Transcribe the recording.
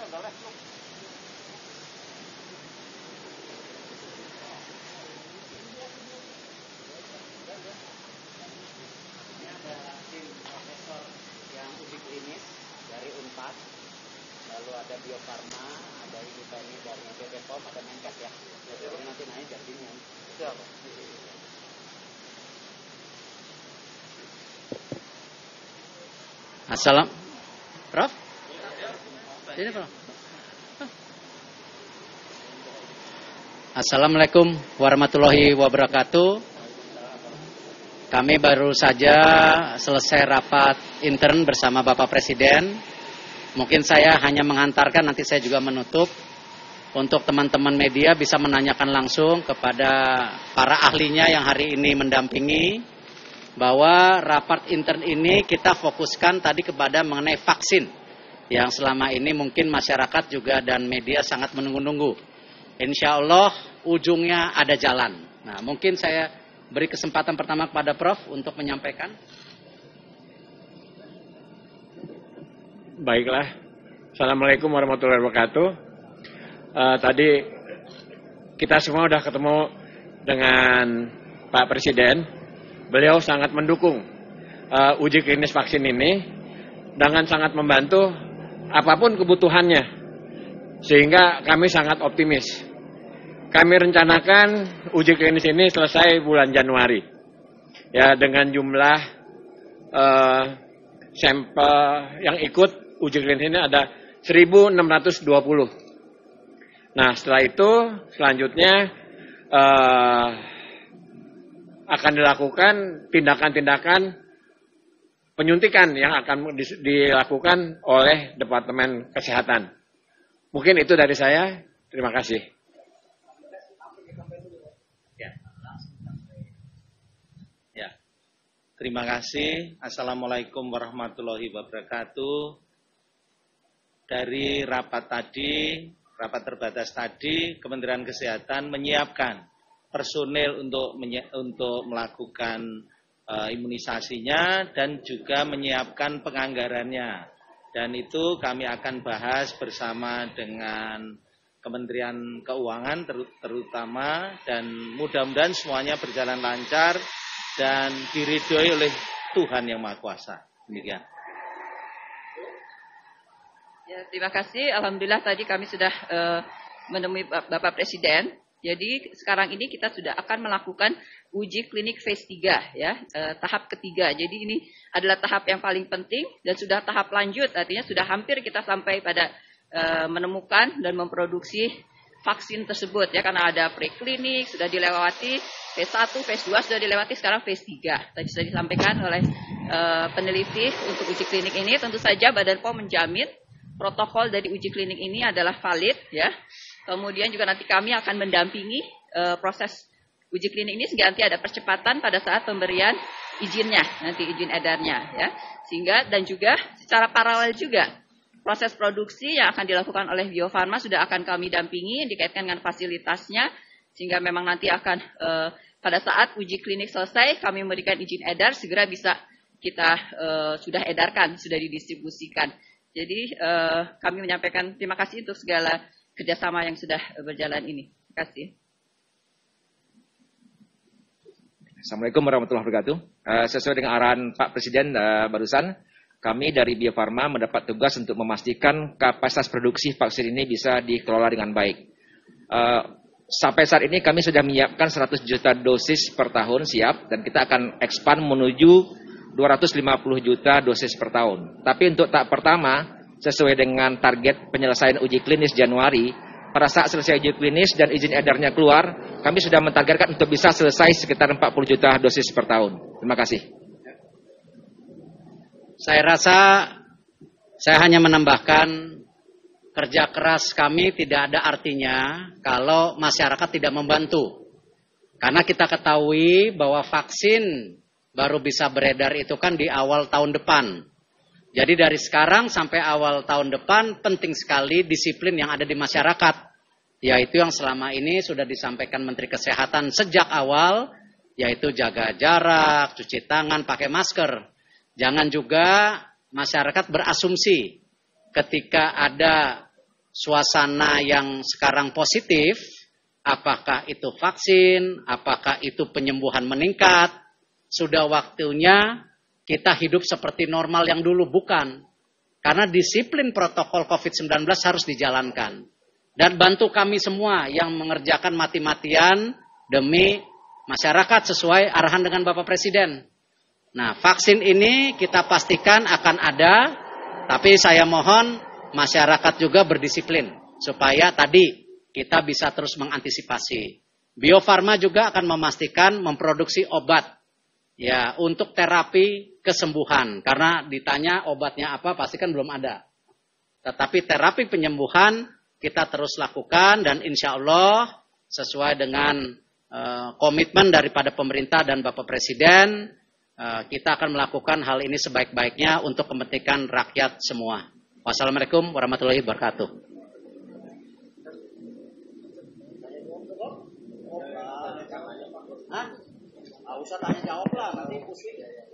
tim profesor yang uji klinis dari Unpad, lalu ada Bio Farma, ada Ibu Penny dari BPOM, ada Menkes ya. Jadi nanti naik jadinya. Siapa? Assalam, Prof? Sini Prof. Assalamualaikum warahmatullahi wabarakatuh. Kami baru saja selesai rapat intern bersama Bapak Presiden. Mungkin saya hanya mengantarkan, nanti saya juga menutup. Untuk teman-teman media bisa menanyakan langsung kepada para ahlinya yang hari ini mendampingi. Bahwa rapat intern ini kita fokuskan tadi kepada mengenai vaksin. Yang selama ini mungkin masyarakat juga dan media sangat menunggu-nunggu. Insya Allah ujungnya ada jalan. Nah, mungkin saya beri kesempatan pertama kepada Prof untuk menyampaikan. Baiklah. Assalamualaikum warahmatullahi wabarakatuh. Tadi kita semua sudah ketemu dengan Pak Presiden. Beliau sangat mendukung uji klinis vaksin ini dengan sangat membantu apapun kebutuhannya. Sehingga kami sangat optimis. Kami rencanakan uji klinis ini selesai bulan Januari. Ya, dengan jumlah sampel yang ikut uji klinis ini ada 1.620. Nah, setelah itu selanjutnya akan dilakukan tindakan-tindakan penyuntikan yang akan dilakukan oleh Departemen Kesehatan. Mungkin itu dari saya. Terima kasih. Ya. Terima kasih. Assalamualaikum warahmatullahi wabarakatuh. Dari rapat terbatas tadi, Kementerian Kesehatan menyiapkan personil untuk melakukan imunisasinya dan juga menyiapkan penganggarannya. Dan itu kami akan bahas bersama dengan Kementerian Keuangan terutama, dan mudah-mudahan semuanya berjalan lancar dan diridhoi oleh Tuhan Yang Maha Kuasa. Demikian. Ya, terima kasih. Alhamdulillah tadi kami sudah menemui Bapak Presiden. Jadi sekarang ini kita sudah akan melakukan uji klinik phase 3 ya, tahap ketiga. Jadi ini adalah tahap yang paling penting dan sudah tahap lanjut, artinya sudah hampir kita sampai pada menemukan dan memproduksi vaksin tersebut ya, karena ada preklinik sudah dilewati, phase 1, phase 2 sudah dilewati, sekarang phase 3. Tadi sudah disampaikan oleh peneliti untuk uji klinik ini. Tentu saja Badan POM menjamin protokol dari uji klinik ini adalah valid ya. Kemudian juga nanti kami akan mendampingi proses uji klinik ini sehingga nanti ada percepatan pada saat pemberian izinnya, nanti izin edarnya ya. Sehingga dan juga secara paralel juga proses produksi yang akan dilakukan oleh Bio Farma sudah akan kami dampingi dikaitkan dengan fasilitasnya, sehingga memang nanti akan pada saat uji klinik selesai kami memberikan izin edar segera bisa kita sudah edarkan, sudah didistribusikan. Jadi kami menyampaikan terima kasih untuk segala kerjasama yang sudah berjalan ini. Terima kasih. Assalamualaikum warahmatullahi wabarakatuh. Sesuai dengan arahan Pak Presiden barusan, kami dari Bio Farma mendapat tugas untuk memastikan kapasitas produksi vaksin ini bisa dikelola dengan baik. Sampai saat ini kami sudah menyiapkan 100 juta dosis per tahun siap, dan kita akan expand menuju 250 juta dosis per tahun. Tapi untuk tahap pertama, sesuai dengan target penyelesaian uji klinis Januari, pada saat selesai uji klinis dan izin edarnya keluar, kami sudah mentargetkan untuk bisa selesai sekitar 40 juta dosis per tahun. Terima kasih. Saya rasa saya hanya menambahkan kerja keras kami tidak ada artinya kalau masyarakat tidak membantu. Karena kita ketahui bahwa vaksin baru bisa beredar itu kan di awal tahun depan. Jadi dari sekarang sampai awal tahun depan penting sekali disiplin yang ada di masyarakat. Yaitu yang selama ini sudah disampaikan Menteri Kesehatan sejak awal, yaitu jaga jarak, cuci tangan, pakai masker. Jangan juga masyarakat berasumsi ketika ada suasana yang sekarang positif, apakah itu vaksin, apakah itu penyembuhan meningkat, sudah waktunya kita hidup seperti normal yang dulu, bukan. Karena disiplin protokol COVID-19 harus dijalankan. Dan bantu kami semua yang mengerjakan mati-matian demi masyarakat sesuai arahan dengan Bapak Presiden. Nah, vaksin ini kita pastikan akan ada, tapi saya mohon masyarakat juga berdisiplin supaya tadi kita bisa terus mengantisipasi. Bio Farma juga akan memastikan memproduksi obat ya untuk terapi kesembuhan, karena ditanya obatnya apa pasti kan belum ada. Tetapi terapi penyembuhan kita terus lakukan dan insya Allah sesuai dengan komitmen daripada pemerintah dan Bapak Presiden, kita akan melakukan hal ini sebaik-baiknya untuk kepentingan rakyat semua. Wassalamualaikum warahmatullahi wabarakatuh. Usah tanya jawab lah, nanti pusing.